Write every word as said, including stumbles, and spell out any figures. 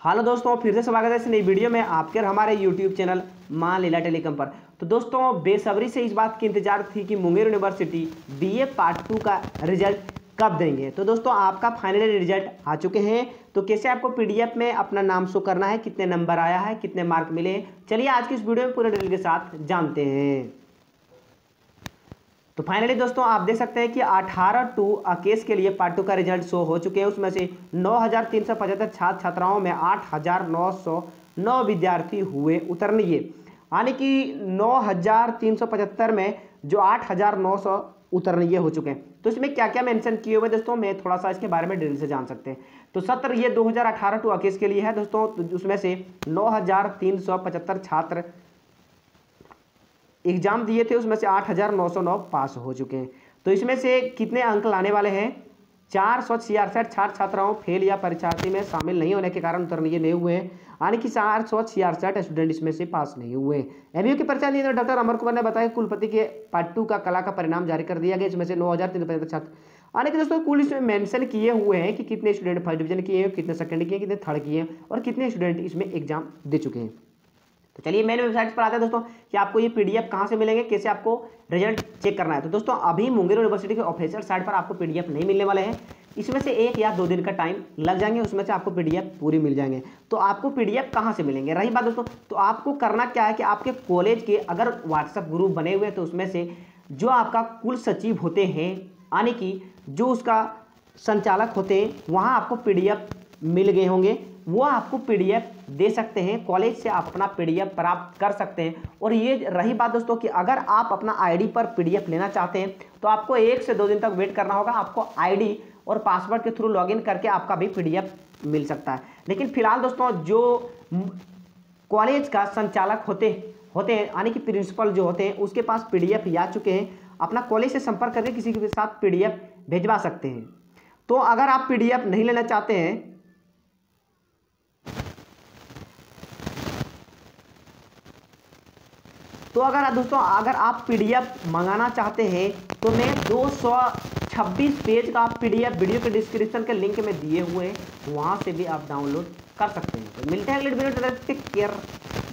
Hello दोस्तों, फिर से स्वागत है इस नई वीडियो में आपके और हमारे यूट्यूब चैनल मां लीला टेलीकॉम पर। तो दोस्तों, बेसब्री से इस बात की इंतजार थी कि Munger university BA part two का रिजल्ट कब देंगे। तो दोस्तों, आपका फाइनली रिजल्ट आ चुके हैं। तो कैसे आपको पीडीएफ में अपना नाम शो करना है, कितने नंबर आया है, कितने मार्क मिले हैं, चलिए आज की इस वीडियो में पूरे डिटेल के साथ जानते हैं। तो फाइनली दोस्तों, आप देख सकते हैं कि अठारह टू केस के लिए पार्ट टू का रिजल्ट शो हो चुके हैं। उसमें से नौ हज़ार तीन सौ पचहत्तर छात्र छात्राओं में आठ हज़ार नौ सौ नौ विद्यार्थी हुए उतरनीय, यानी कि नौ हज़ार तीन सौ पचहत्तर में जो आठ हज़ार नौ सौ उतरनीय हो चुके हैं। तो इसमें क्या क्या मेंशन किए हुए दोस्तों, मैं थोड़ा सा इसके बारे में डिटेल से जान सकते हैं। तो सत्र ये दो हज़ार अठारह टू इक्कीस के लिए है दोस्तों। तो उसमें से नौ हज़ार तीन सौ पचहत्तर छात्र एग्जाम दिए थे, उसमें से आठ हज़ार नौ सौ नौ पास हो चुके हैं। तो इसमें से कितने अंक लाने वाले हैं? चार सौ छियासठ छात्र छात्राओं फेल या परीक्षार्थी में शामिल नहीं होने के कारण उतरनीय नहीं हुए हैं, यानी कि चार सौ छियासठ स्टूडेंट इसमें से पास नहीं हुए। एमयू की परीक्षा दी डॉक्टर अमर कुमार ने बताया कुलपति के पार्ट टू का कला का परिणाम जारी कर दिया गया। इसमें से नौ हज़ार तीन सौ पचहत्तर छात्र, यानी कि दोस्तों कुल इसमें मेंशन किए हुए हैं कि कितने स्टूडेंट फर्स्ट डिवीजन किए हैं, कितने सेकंड किए, कितने थर्ड किए हैं और कितने स्टूडेंट इसमें एग्जाम दे चुके हैं। तो चलिए मेन वेबसाइट पर आते हैं दोस्तों कि आपको ये पीडीएफ कहाँ से मिलेंगे, कैसे आपको रिजल्ट चेक करना है। तो दोस्तों, अभी मुंगेर यूनिवर्सिटी के ऑफिशियल साइट पर आपको पीडीएफ नहीं मिलने वाले हैं। इसमें से एक या दो दिन का टाइम लग जाएंगे, उसमें से आपको पीडीएफ पूरी मिल जाएंगे। तो आपको पीडीएफ कहाँ से मिलेंगे, रही बात दोस्तों, तो आपको करना क्या है कि आपके कॉलेज के अगर व्हाट्सएप ग्रुप बने हुए हैं तो उसमें से जो आपका कुल सचिव होते हैं, यानी कि जो उसका संचालक होते हैं, वहाँ आपको पीडीएफ मिल गए होंगे। वो आपको पीडीएफ दे सकते हैं, कॉलेज से आप अपना पीडीएफ प्राप्त कर सकते हैं। और ये रही बात दोस्तों कि अगर आप अपना आईडी पर पीडीएफ लेना चाहते हैं तो आपको एक से दो दिन तक वेट करना होगा। आपको आईडी और पासवर्ड के थ्रू लॉगिन करके आपका भी पीडीएफ मिल सकता है। लेकिन फिलहाल दोस्तों, जो कॉलेज का संचालक होते होते हैं, यानी कि प्रिंसिपल जो होते हैं, उसके पास पीडीएफ आ चुके हैं। अपना कॉलेज से संपर्क करके किसी के साथ पीडीएफ भिजवा सकते हैं। तो अगर आप पीडीएफ नहीं लेना चाहते हैं तो अगर दोस्तों अगर आप पीडीएफ मंगाना चाहते हैं तो मैं दो सौ छब्बीस पेज का पीडीएफ वीडियो के डिस्क्रिप्शन के लिंक में दिए हुए हैं, वहां से भी आप डाउनलोड कर सकते हैं। तो मिलते हैं अगले वीडियो में, टेक केयर।